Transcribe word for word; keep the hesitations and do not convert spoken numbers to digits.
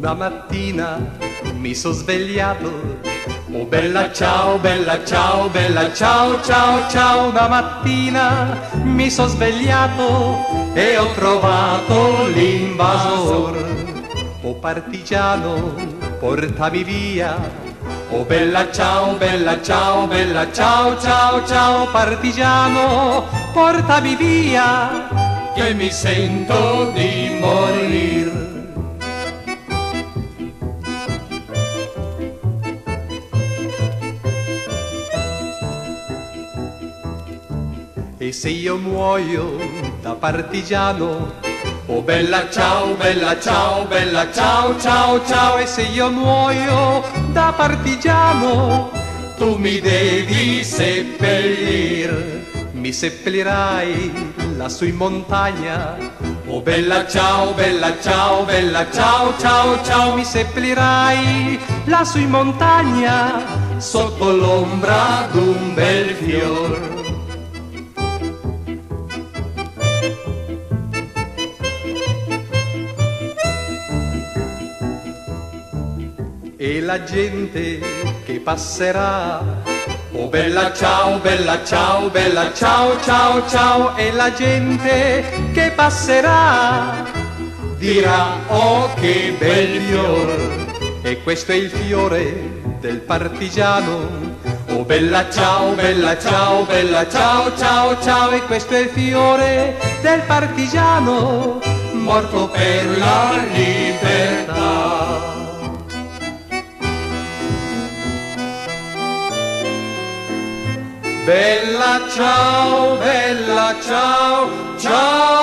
Una mattina mi sono svegliato, oh bella ciao, bella ciao, bella ciao, ciao, ciao. Una mattina mi sono svegliato e ho trovato l'invasor. Oh partigiano, portami via, oh bella ciao, bella ciao, bella ciao, ciao, ciao. Partigiano, portami via, che mi sento di morir. E se io muoio da partigiano, oh bella ciao, bella ciao, bella ciao, ciao, ciao. E se io muoio da partigiano, tu mi devi seppellir. Mi seppellirai lassù in montagna, oh bella ciao, bella ciao, bella ciao, ciao, ciao. Mi seppellirai lassù in montagna, sotto l'ombra d'un bel fior. E la gente che passerà, oh bella ciao, bella ciao, bella ciao, ciao, ciao. E la gente che passerà dirà, oh che bel fior. E questo è il fiore del partigiano, oh bella ciao, bella ciao, bella ciao, ciao, ciao. E questo è il fiore del partigiano, morto per la libertà. Bella ciao, bella ciao, ciao.